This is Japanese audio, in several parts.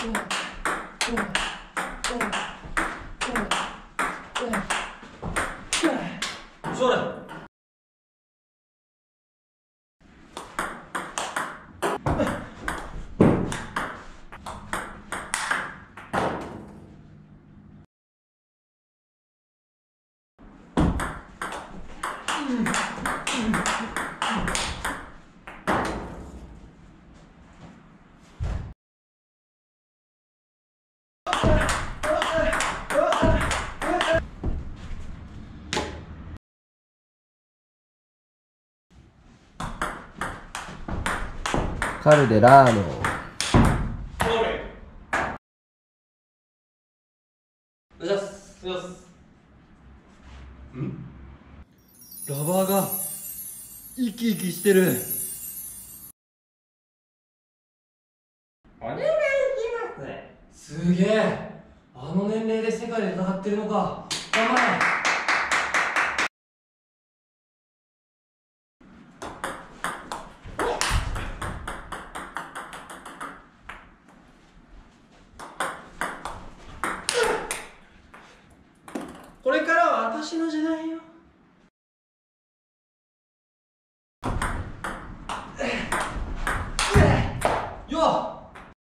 それ。 カルデラーノ。 お願いします。お願いします。ラバーが生き生きしてる。お願いします。すげえ。あの年齢で世界で戦ってるのか。頑張れ。これからは私の時代よ。よっ。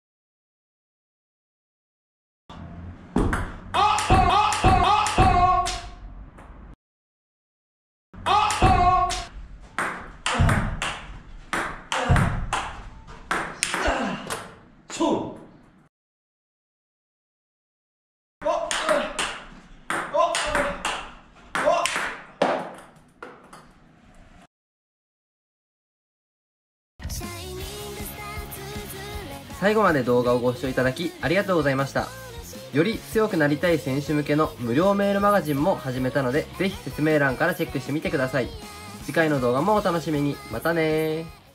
最後まで動画をご視聴いただきありがとうございました。より強くなりたい選手向けの無料メールマガジンも始めたので、ぜひ説明欄からチェックしてみてください。次回の動画もお楽しみに。またねー。